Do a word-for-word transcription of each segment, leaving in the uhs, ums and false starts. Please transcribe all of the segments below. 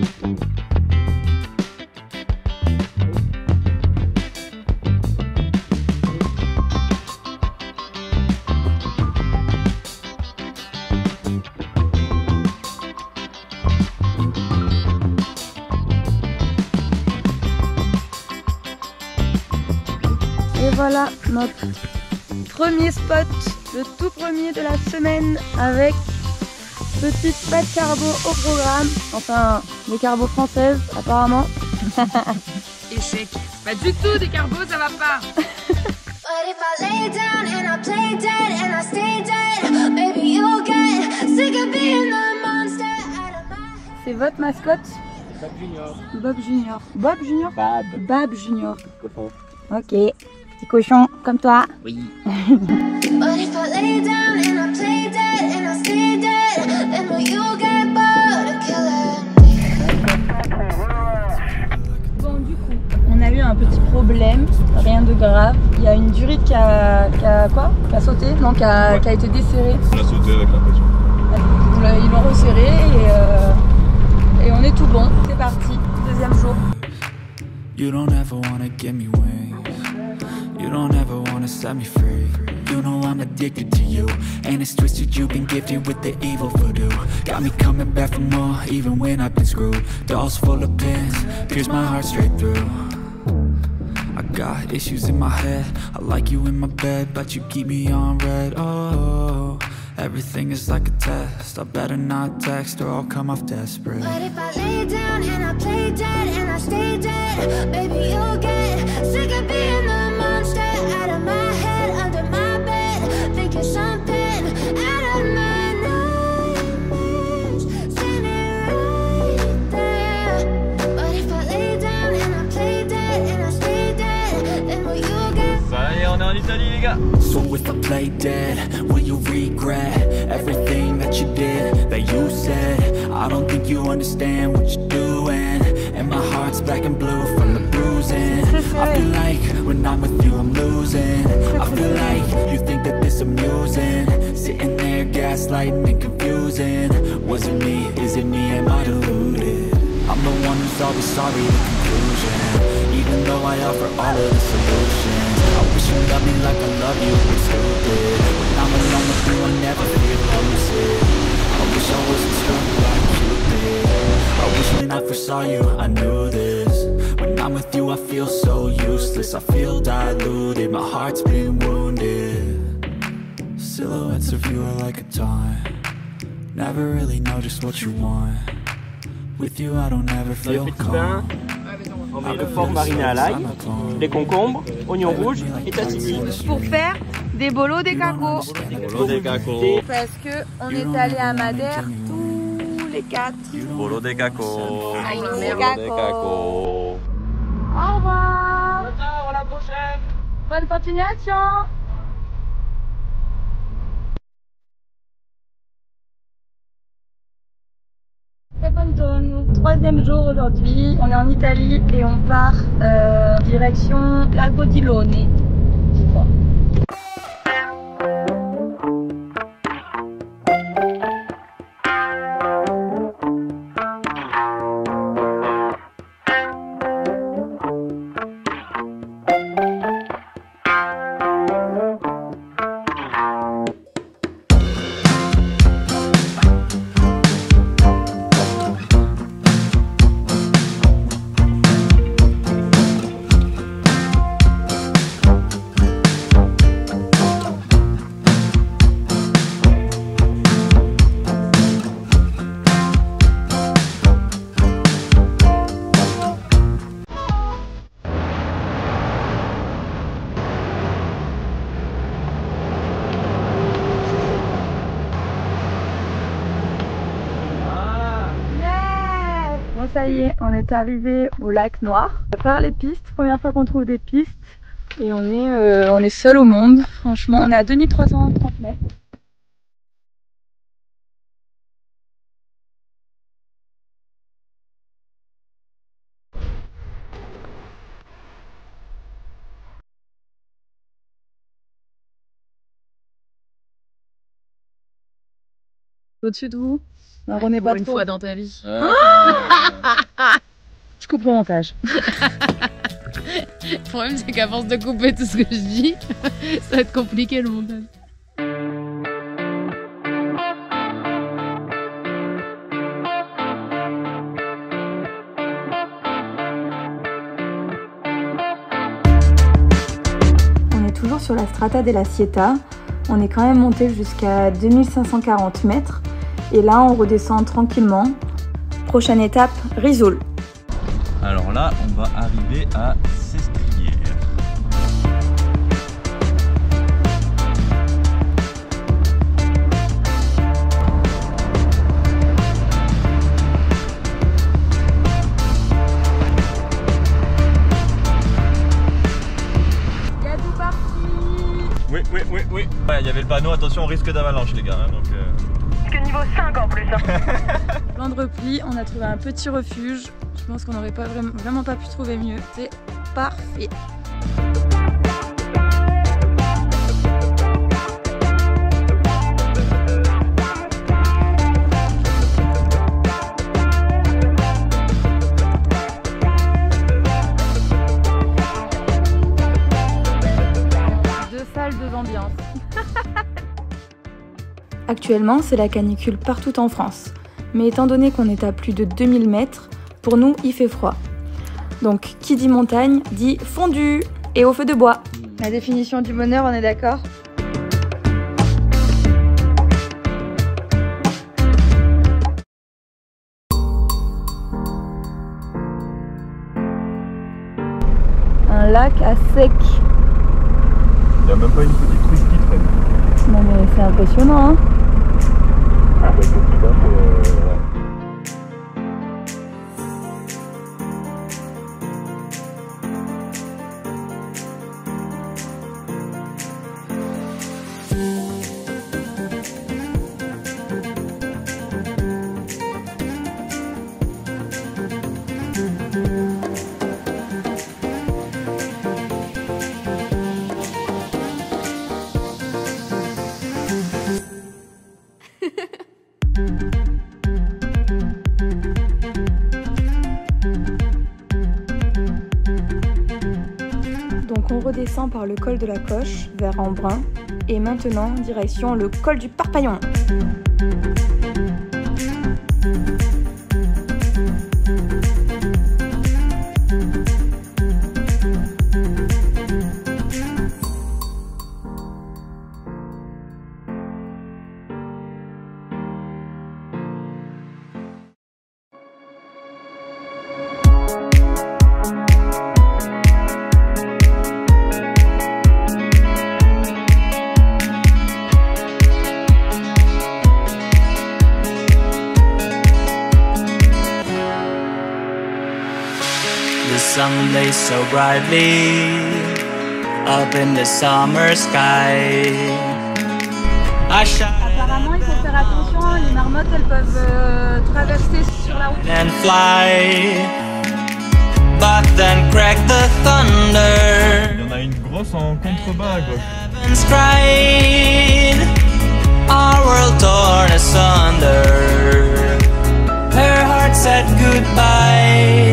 Et voilà notre premier spot, le tout premier de la semaine avec petite pâte carbo au programme. Enfin, des carbos françaises apparemment. Échec. Pas du tout des carbos, ça va pas. C'est votre mascotte? Bab Junior. Bob Junior. Bob Junior? Bab. Bab Junior. Cochon. Ok. Petit cochon comme toi. Oui. Bon, du coup, on a eu un petit problème, rien de grave. Il y a une durite qui a, qui a quoi? Qui a sauté? Non, qui a, Ouais. qui a été desserrée. On a sauté avec la pression. Ils l'ont resserré et, euh, et on est tout bon. C'est parti, deuxième jour. You don't ever wanna give me wings. You don't ever wanna set me free. You know I'm addicted to you, and it's twisted. You've been gifted with the evil voodoo. Got me coming back for more, even when I've been screwed. Dolls full of pins, pierce my heart straight through. I got issues in my head. I like you in my bed, but you keep me on red. Oh, everything is like a test. I better not text or I'll come off desperate. But if I lay down and I play dead and I stay dead, baby, you'll get sick of being the monster out of my head, under my bed, thinking something out of my nightmares, standing right there. But if I lay down and I play dead and I stay dead, then will you get? Ça y est, on est en Italie les gars. So if I play dead, will you regret everything that you did, that you said? I don't think you understand what you're doing, and my heart's black and blue from the bruising. I feel like when I'm with you I'm losing. I feel like you think that this amusing, sitting there gaslighting and confusing. Was it me? Is it me? Am I deluded? I'm the one who's always sorry, the conclusion, even though I offer all of the solutions. I wish you loved me like I love you, it's stupid. When I'm alone with you I never feel lucid. I wish I wasn't struck like Cupid. I wish when I first saw you I knew this. When I'm with you I feel so useless. I feel diluted, my heart's been wounded. Silhouettes of you are like a taunt. Never really know just what you want. With you I don't ever feel Petit pain, calm. on met le porc mariné à l'ail, les concombres, oignons rouges et tzatziki. Pour faire des bolos des cacos. Bolo des cacos. Parce que on est allé à Madère tous les quatre. Bolo des cacos. Ay, Bolo des des cacos. cacos. Au revoir. Ciao, à la prochaine. Bonne continuation. Second zone, troisième jour aujourd'hui, on est en Italie et on part euh, direction Lago di Lone, je crois. Bon, ça y est, on est arrivé au lac Noir. On va faire les pistes, première fois qu'on trouve des pistes. Et on est, euh, on est seul au monde. Franchement, on est à deux mille trois cent trente mètres. Au-dessus de vous. Alors on n'est pas Pour une trop. fois dans ta vie. Je coupe au montage. Le problème, c'est qu'à force de couper tout ce que je dis, ça va être compliqué le montage. On est toujours sur la Strata della Sieta. On est quand même monté jusqu'à deux mille cinq cent quarante mètres. Et là, on redescend tranquillement. Prochaine étape, Risoul. Alors là, on va arriver à Sestrières. Gadou parti. Oui, oui, oui, oui. Ouais, il y avait le panneau, attention, risque d'avalanche, les gars. Hein, donc, euh... Que niveau cinq en plus. Plan de repli, on a trouvé un petit refuge. Je pense qu'on n'aurait pas vraiment, vraiment pas pu trouver mieux. C'est parfait. Deux salles, deux ambiances. Actuellement, c'est la canicule partout en France. Mais étant donné qu'on est à plus de deux mille mètres, pour nous, il fait froid. Donc, qui dit montagne, dit fondu et au feu de bois. La définition du bonheur, on est d'accord ? Un lac à sec. Il n'y a même pas une petite truc qui traîne. Non mais c'est impressionnant, hein ? Avec le petit bac, euh, ouais. Donc on redescend par le col de la Coche vers Embrun et maintenant direction le col du Parpaillon. The sun lays so brightly up in the summer sky. I shot Apparemment il faut faire attention, les marmottes elles peuvent euh, traverser sur la route. and fly, but then crack the thunder. Il y en a une grosse en contrebas à gauche. Heavens cried, our world torn asunder. Her heart said goodbye.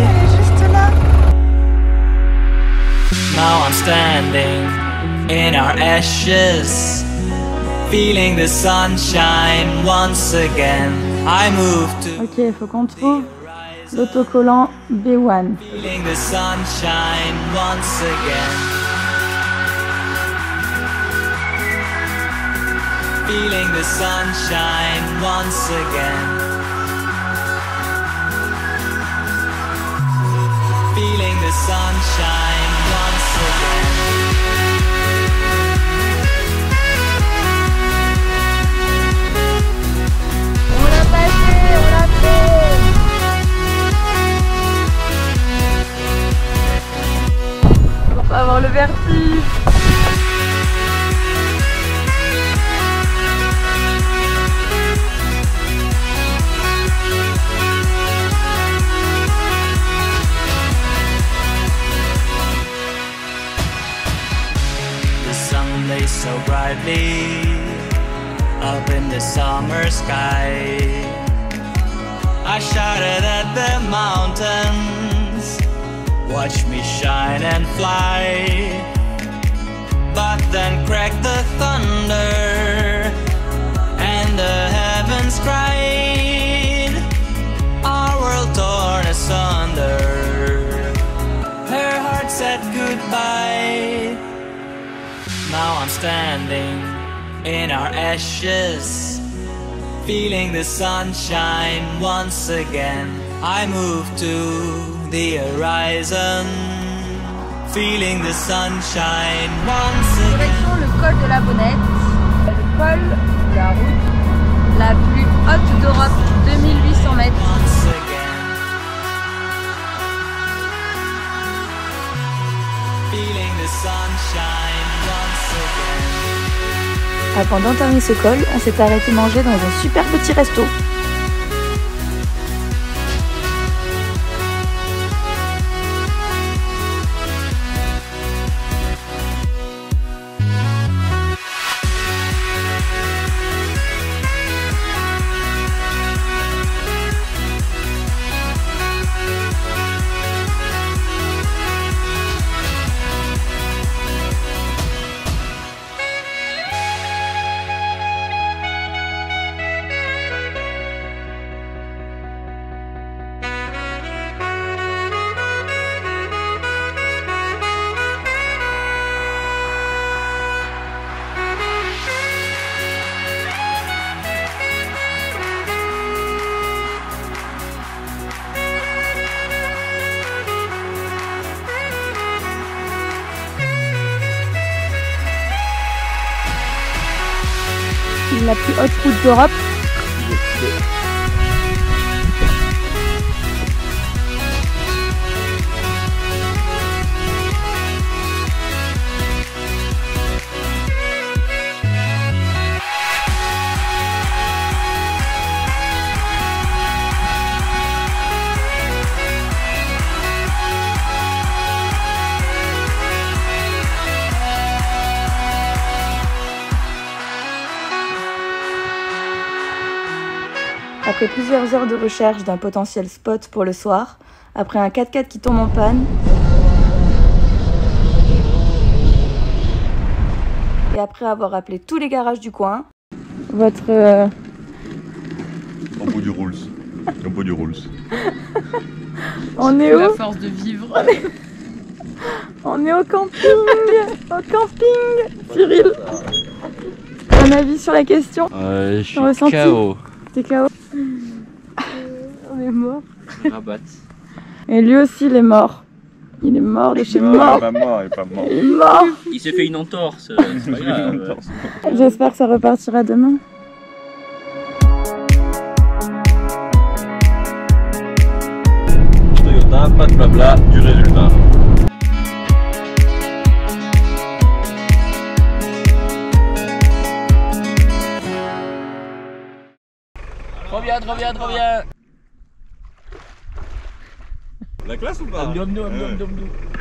Now I'm standing in our ashes, feeling the sunshine once again. I move to Ok, il faut qu'on trouve l'autocollant B un. feeling the sunshine once again. Feeling the sunshine once again. Feeling the sunshine once again. On l'a passé, on l'a fait. Pour pas avoir le vertige. The sun lays so brightly up in the summer sky. I shouted at the mountains, watch me shine and fly. But then cracked the thunder, and the heavens cried, our world torn asunder. Her heart said goodbye. Now I'm standing in our ashes, feeling the sunshine once again. I move to the horizon, feeling the sunshine once again. Direction le col de la Bonnette, le col de la route la plus haute d'Europe, deux mille huit cents mètres. Once again. Feeling the sunshine once again. Avant d'entamer ce col, on s'est arrêté manger dans un super petit resto. La plus haute route d'Europe. Après plusieurs heures de recherche d'un potentiel spot pour le soir, après un quatre-quatre qui tombe en panne, et après avoir appelé tous les garages du coin, votre... Euh... Au bout du Rolls. Au bout du Rolls. On est où? La force de vivre. On est, On est au camping. Au camping. Cyril, un avis sur la question? euh, Je suis ressenti? K O. T'es K O? On est mort. Rabat. Et lui aussi il est mort. Il est mort de chez Non, mort. il est pas mort, il est pas mort. Il est mort. Il s'est fait une entorse. C'est pas grave. J'espère que ça repartira demain. Toyota, pas de blabla, du résultat. Trop bien, trop bien, trop bien. La classe ou pas? Dom, dom, dom, dom, dom.